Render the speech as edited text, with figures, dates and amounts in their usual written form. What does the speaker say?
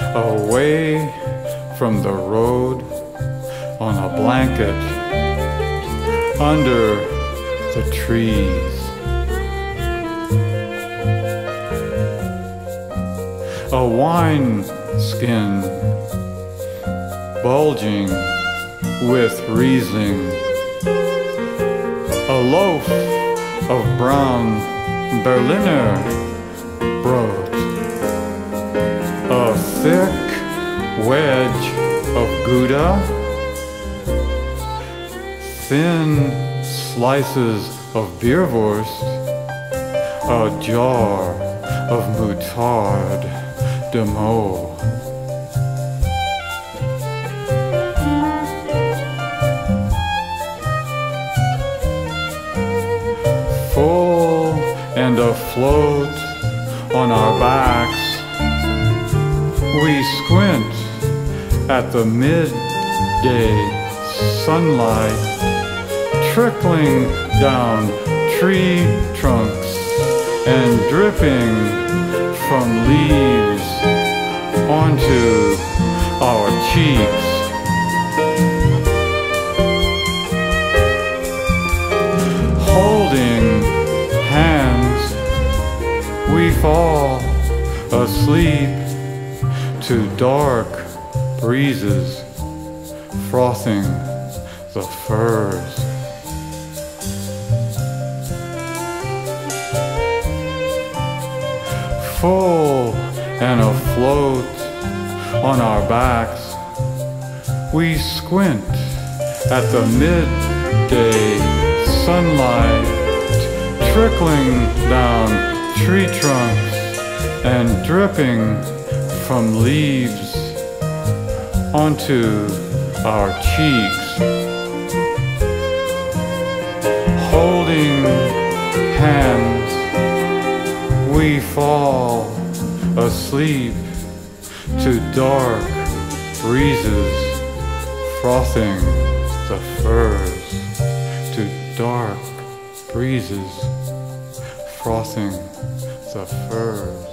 away from the road on a blanket under the trees. A wine skin bulging with Riesling, a loaf of brown Berliner brot, a thick wedge of Gouda, thin slices of Bierwurst, a jar of Moutarde de Meaux. Full and afloat on our backs, we squint at the midday sunlight trickling down tree trunks and dripping from leaves onto our cheeks. Holding hands, we fall asleep to dark breezes frothing the firs. Full and afloat on our backs, we squint at the midday sunlight trickling down tree trunks and dripping from leaves onto our cheeks. Holding hands, we fall asleep to dark breezes frothing the firs, to dark breezes frothing the firs.